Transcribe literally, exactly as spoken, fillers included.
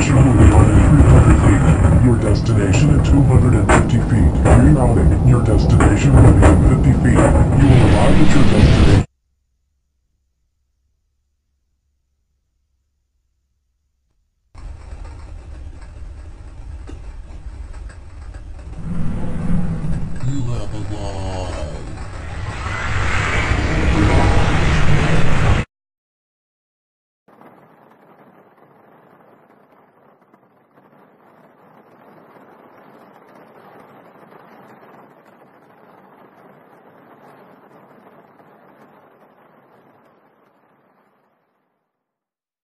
destination will be on in three hundred feet. Your destination at two hundred fifty feet. Rerouting. Your destination will be in